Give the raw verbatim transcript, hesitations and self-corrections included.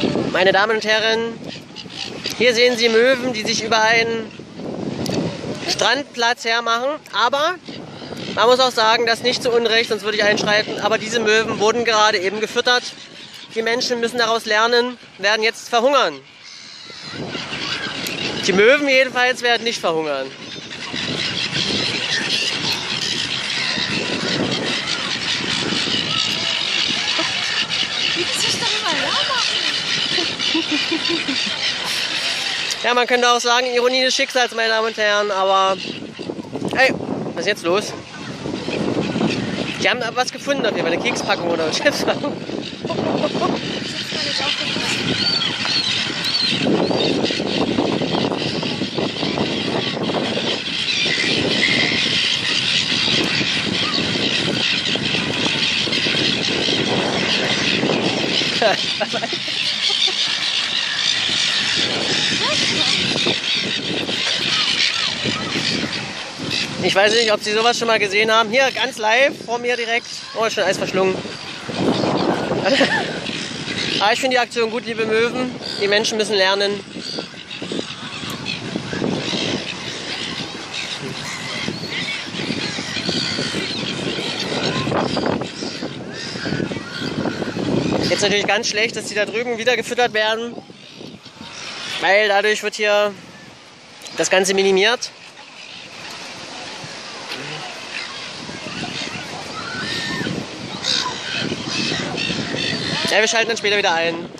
Meine Damen und Herren, hier sehen Sie Möwen, die sich über einen Strandplatz hermachen. Aber man muss auch sagen, das nicht zu Unrecht, sonst würde ich einschreiten. Aber diese Möwen wurden gerade eben gefüttert. Die Menschen müssen daraus lernen, werden jetzt verhungern. Die Möwen jedenfalls werden nicht verhungern. Ja, man könnte auch sagen, Ironie des Schicksals, meine Damen und Herren, aber... Hey, was ist jetzt los? Die haben was gefunden auf jeden Fall, eine Kekspackung oder Chipspackung. Ich weiß nicht, ob Sie sowas schon mal gesehen haben. Hier, ganz live, vor mir direkt. Oh, ist schon Eis verschlungen. Aber ich finde die Aktion gut, liebe Möwen. Die Menschen müssen lernen. Jetzt natürlich ganz schlecht, dass die da drüben wieder gefüttert werden. Weil dadurch wird hier das Ganze minimiert. Ja, wir schalten dann später wieder ein.